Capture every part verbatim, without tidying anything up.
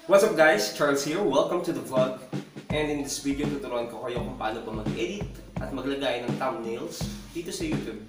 What's up guys? Charles here. Welcome to the vlog. And in this video, tuturuan ko kayo kung paano ba mag-edit at maglagay ng thumbnails dito sa YouTube.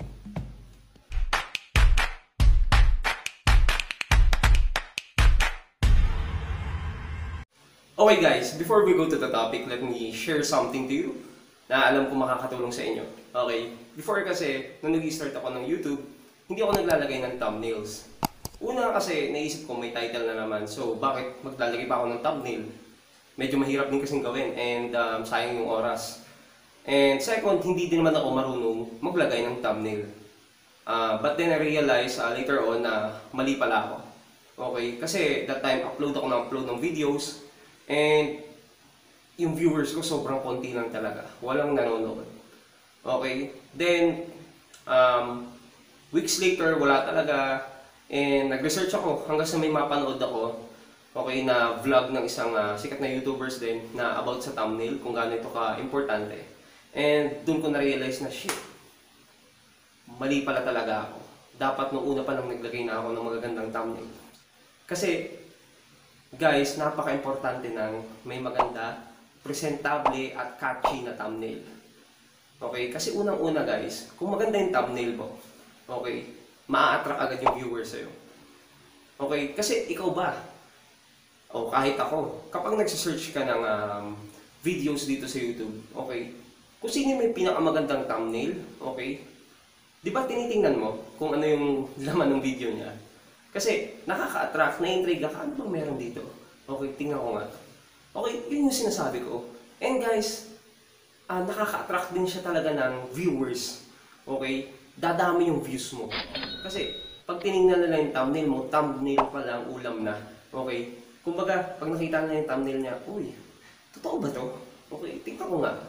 Okay guys, before we go to the topic, let me share something to you na alam ko makakatulong sa inyo. Okay, before kasi, nung nag-start ako ng YouTube, hindi ako naglalagay ng thumbnails. Una kasi, naisip ko may title na naman, so bakit maglalagay pa ako ng thumbnail? Medyo mahirap din kasing gawin and um, sayang yung oras. And second, hindi din naman ako marunong maglagay ng thumbnail. Uh, but then I realized uh, later on na mali pala ako. Okay, kasi that time upload ako ng upload ng videos and yung viewers ko sobrang konti lang talaga. Walang nanonood. Okay, then um, weeks later wala talaga. And nag-research ako hanggang sa may mapanood ako, okay, na vlog ng isang uh, sikat na YouTubers din na about sa thumbnail, kung gaano ito ka-importante. And doon ko na-realize na, shit, mali pala talaga ako. Dapat nung una pa lang naglagay na ako ng magagandang thumbnail. Kasi, guys, napaka-importante ng may maganda, presentable at catchy na thumbnail. Okay? Kasi unang-una, guys, kung maganda yung thumbnail mo, okay, ma-attract agad yung viewers sa'yo. Okay? Kasi ikaw ba? O kahit ako, kapag nagsisearch ka ng um, videos dito sa YouTube, okay? Kung sino may pinakamagandang thumbnail, okay? Di ba tinitingnan mo kung ano yung laman ng video niya? Kasi nakaka-attract, na-intriga ka, ano bang meron dito? Okay, tingnan ko nga. Okay, yun yung sinasabi ko. And guys, uh, nakaka-attract din siya talaga ng viewers. Okay? Dadami yung views mo. Kasi, pag tinignan nila yung thumbnail mo, thumbnail pa lang, ulam na. Okay? Kumbaga, pag nakita nila yung thumbnail niya, uy, totoo ba to? Okay, tingnan ko nga.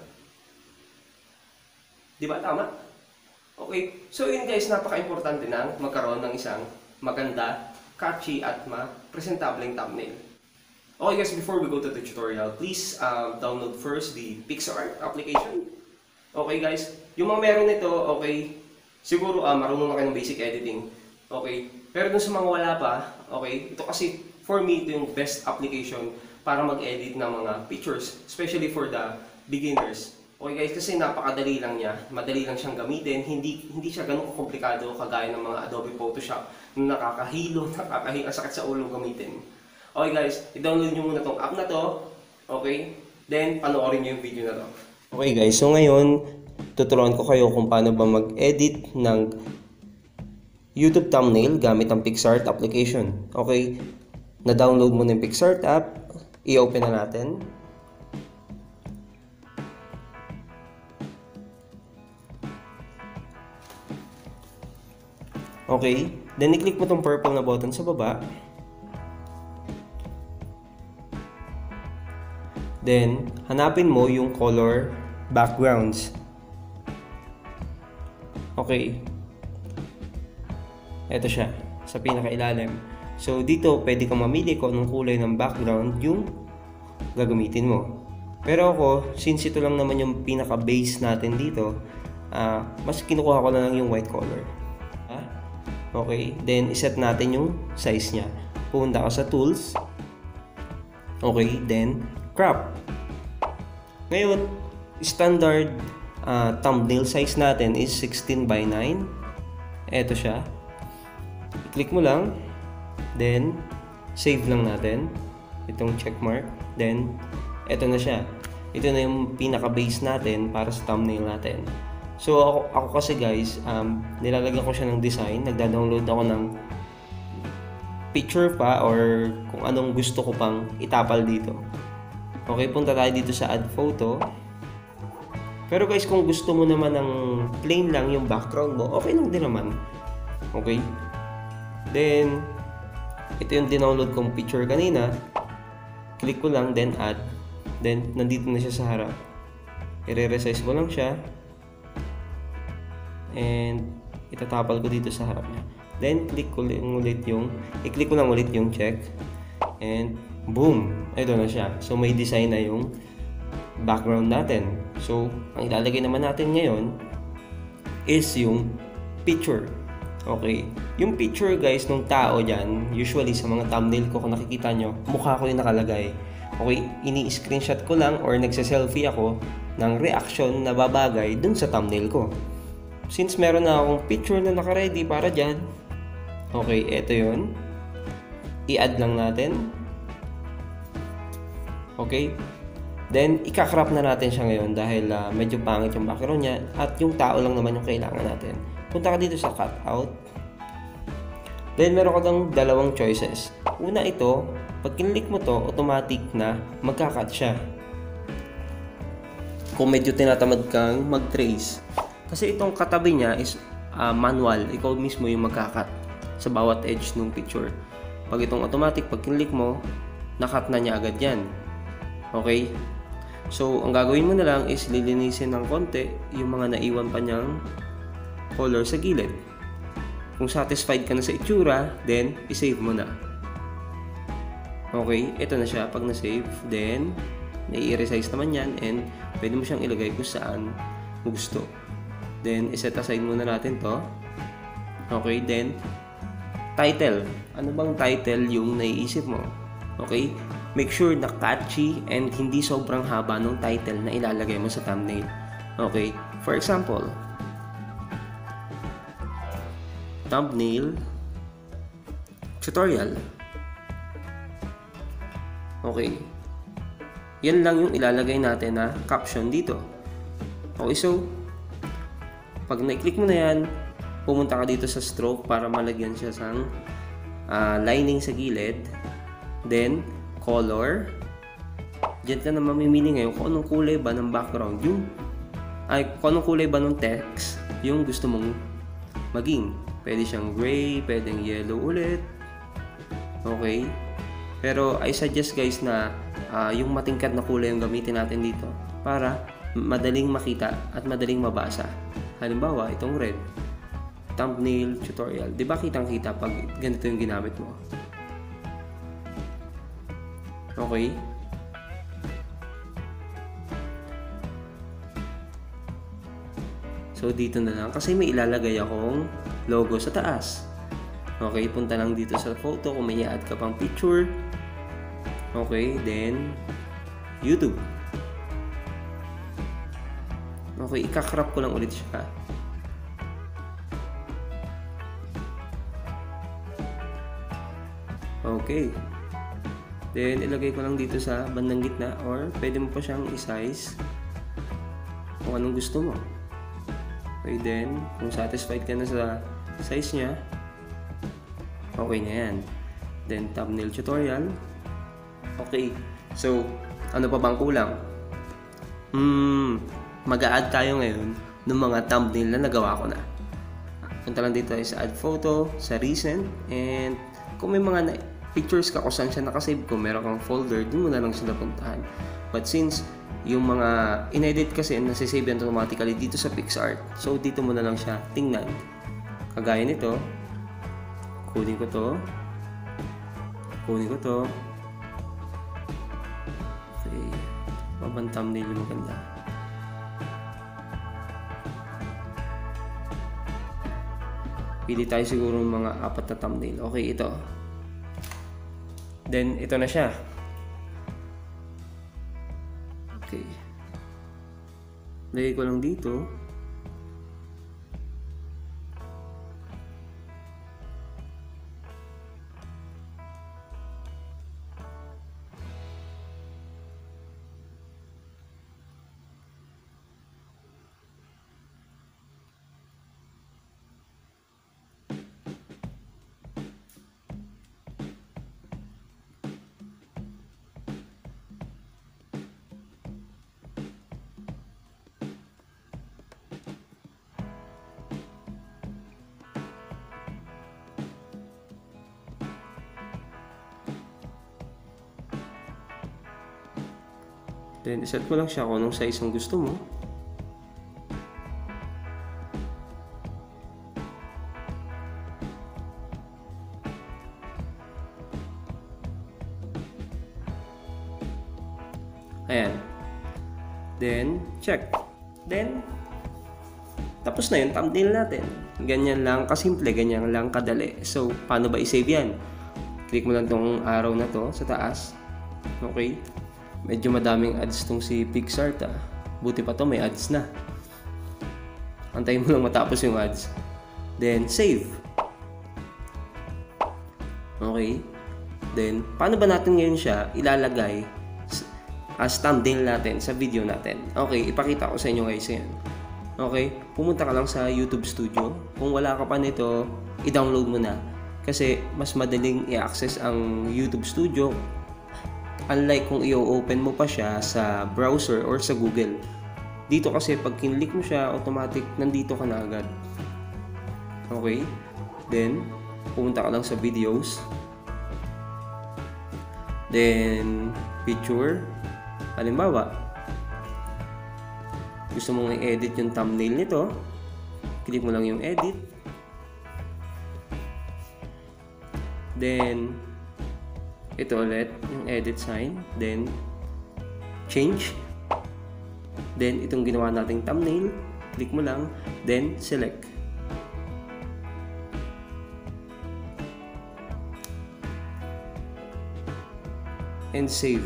Di ba? Tama? Okay. So yun guys, napaka-importante na magkaroon ng isang maganda, catchy at ma-presentableng thumbnail. Okay guys, before we go to the tutorial, please um, download first the PixArt application. Okay guys, yung mga meron nito, okay, siguro uh, marunong na kayo ng basic editing. Okay? Pero dun sa mga wala pa, okay, ito kasi for me ito yung best application para mag-edit ng mga pictures, especially for the beginners. Okay guys, kasi napakadali lang niya, madali lang siyang gamitin, hindi hindi siya ganun komplikado kagaya ng mga Adobe Photoshop na nakakahilo, nakakahilo, sakit sa ulo gamitin. Okay guys, i-download nyo muna tong app na to, okay? Then panoorin nyo yung video na to. Okay guys, so ngayon tuturuan ko kayo kung paano ba mag-edit ng YouTube thumbnail gamit ang PixArt application. Okay, na-download mo na yung PixArt app, i-open na natin. Okay, then i-click mo tong purple na button sa baba. Then, hanapin mo yung color backgrounds. Okay. Ito siya, sa pinakailalim. So, dito, pwede kang mamili kung anong kulay ng background yung gagamitin mo. Pero ako, since ito lang naman yung pinaka-base natin dito, uh, mas kinukuha ko na lang yung white color. Ah? Okay. Then, iset natin yung size niya. Pumunta ka sa Tools. Okay. Then, Crop. Ngayon, standard uh, thumbnail size natin is sixteen by nine. Ito siya. I-click mo lang. Then, save lang natin. Itong checkmark. Then, ito na siya. Ito na yung pinaka-base natin para sa thumbnail natin. So, ako, ako kasi guys, um, nilalagyan ko siya ng design. Nagda-download ako ng picture pa or kung anong gusto ko pang itapal dito. Okay, punta tayo dito sa add photo. Pero guys, kung gusto mo naman ng plain lang yung background mo, okay lang din naman. Okay? Then, ito yung dinownload kong picture kanina. Click ko lang, then add. Then, nandito na siya sa harap. I-resize ko lang siya. And, itatapal ko dito sa harap niya. Then, click ko lang ulit yung, i-click ko lang ulit yung check. And, boom! Ito na siya. So, may design na yung background natin. So, ang ilalagay naman natin ngayon is yung picture. Okay, yung picture guys ng tao dyan, usually sa mga thumbnail ko kung nakikita nyo, mukha ko yung nakalagay. Okay, ini-screenshot ko lang or nagsa-selfie ako ng reaction na babagay dun sa thumbnail ko. Since meron na akong picture na naka-ready para dyan, okay, eto yun. I-add lang natin. Okay, then ika-crop na natin siya ngayon dahil uh, medyo pangit yung background niya at yung tao lang naman yung kailangan natin. Punta ka dito sa cutout. Then meron ka ng dalawang choices. Una ito, pag kinlik mo to, automatic na magka-cut siya. Kung medyo tinatamad kang mag-trace. Kasi itong katabi niya is uh, manual. Ikaw mismo yung magka-cut sa bawat edge ng picture. Pag itong automatic, pag kinlik mo, na-cut na niya agad yan. Okay? So, ang gagawin mo na lang is lilinisin ng konti yung mga naiwan pa niyang color sa gilid. Kung satisfied ka na sa itsura, then i-save mo na. Okay, ito na siya. Pag na-save, then nai-resize naman yan and pwede mo siyang ilagay kung saan mo gusto. Then, iset aside muna natin to. Okay, then title. Ano bang title yung naiisip mo? Okay, make sure na catchy and hindi sobrang haba ng title na ilalagay mo sa thumbnail. Okay, for example, thumbnail tutorial. Okay. Yan lang yung ilalagay natin na caption dito. Okay, so pag na-click mo na yan, pumunta ka dito sa stroke para malagyan siya sa uh, lining sa gilid. Then, color. Diyan ka na mamimili ngayon kung anong kulay ba ng background. Yung, ay, kung anong kulay ba ng text yung gusto mong maging. Pwede siyang gray, pwedeng yellow ulit. Okay? Pero I suggest guys na uh, yung matingkad na kulay ang gamitin natin dito para madaling makita at madaling mabasa. Halimbawa, itong red. Thumbnail tutorial. Diba kitang-kita pag ganito yung ginamit mo? Okay? So, dito na lang. Kasi may ilalagay akong logo sa taas. Okay, punta lang dito sa photo kung may i-add ka pang picture. Okay, then YouTube. Okay, ika-crop ko lang ulit siya. Okay. Then, ilagay ko lang dito sa bandang gitna or pwede mo pa siyang i-size kung anong gusto mo. Okay, then, kung satisfied ka na sa size niya, okay na yan. Then, thumbnail tutorial. Okay. So, ano pa bang kulang? Hmm, mag-a-add tayo ngayon ng mga thumbnail na nagawa ko na. Punta lang dito sa add photo, sa recent, and kung may mga na- pictures ka kung saan siya nakasave ko, meron kang folder, dun mo na lang sila puntahan. But since yung mga in-edit kasi nasisave yan automatically dito sa PixArt, so dito mo na lang siya tingnan. Kagaya nito, kunin ko to, kunin ko to. Okay, mabang thumbnail yung maganda. Pili tayo siguro ng mga apat na thumbnail. Okay, ito. Then, ito na siya. Okay. Lagay ko lang dito. Then, iset ko lang siya kung anong size ang gusto mo. Ayan. Then, check. Then, Tapos na yun, thumbnail natin. Ganyan lang kasimple, ganyan lang kadali. So, paano ba i-save yan? Click mo lang tong arrow na to sa taas. Okay? Medyo madaming ads tong si PicsArt ah. Buti pa to, may ads na. Antayin mo lang matapos yung ads. Then, save. Okay? Then, paano ba natin ngayon siya ilalagay as thumbnail natin sa video natin? Okay, ipakita ko sa inyo guys yan. Okay, pumunta ka lang sa YouTube Studio. Kung wala ka pa nito, i-download mo na. Kasi mas madaling i-access ang YouTube Studio. Unlike kung i-open mo pa siya sa browser or sa Google. Dito kasi pag kinlik mo siya, automatic nandito ka na agad. Okay, then pumunta ka lang sa videos. Then, picture. Halimbawa, gusto mong i-edit yung thumbnail nito, click mo lang yung edit. Then, ito ulit, yung edit sign. Then, change. Then, itong ginawa nating thumbnail, click mo lang. Then, select. And save.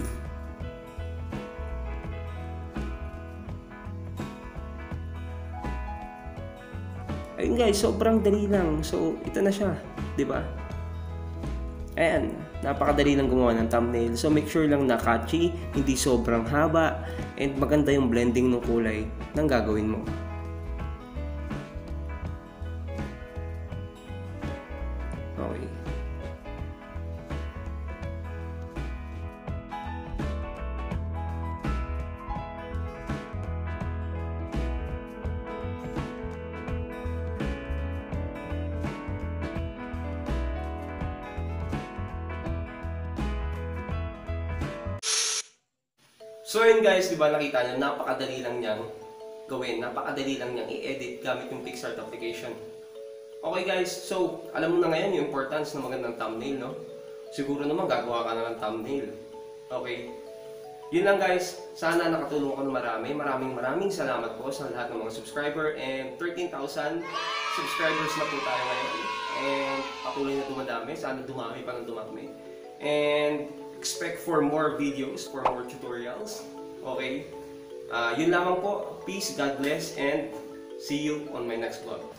Ayun guys, sobrang dali lang. So, ito na siya, 'di ba? Ayan, napakadali lang gumawa ng thumbnail. So, make sure lang na catchy, hindi sobrang haba, and maganda yung blending ng kulay ng gagawin mo. Okay. So yun guys, di ba nakita nyo, napakadali lang niyang gawin, napakadali lang niyang i-edit gamit yung PicsArt application. Okay guys, so alam mo na ngayon yung importance ng magandang thumbnail, no? Siguro naman gagawa ka na ng thumbnail. Okay? Yun lang guys, sana nakatulong ako ng marami. Maraming maraming salamat po sa lahat ng mga subscriber, and thirteen thousand subscribers na po tayo ngayon. And patuloy na dumadami, sana dumami pa ng dumami. And expect for more videos, for more tutorials. Okay? Uh, yun lamang po. Peace, God bless, and see you on my next vlog.